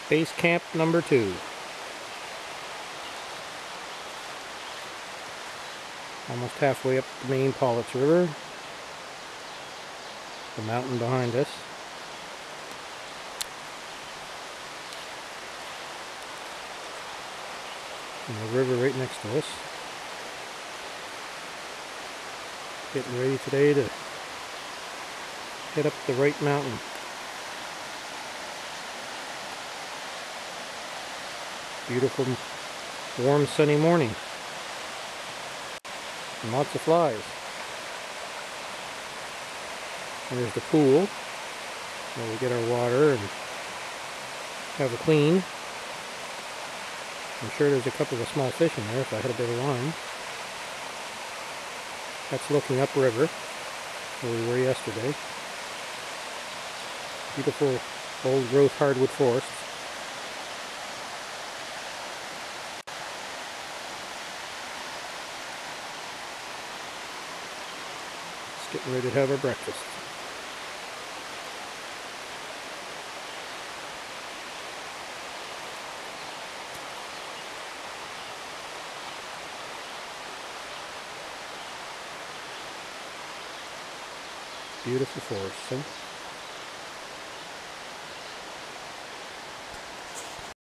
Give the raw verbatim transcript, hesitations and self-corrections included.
Base camp number two. Almost halfway up the main Polletts River. The mountain behind us. And the river right next to us. Getting ready today to head up the right mountain. Beautiful, warm, sunny morning. And lots of flies. There's the pool where we get our water and have a clean. I'm sure there's a couple of small fish in there if I had a bit of line. That's looking upriver where we were yesterday. Beautiful old growth hardwood forests. Just getting ready to have our breakfast. Beautiful forest, huh?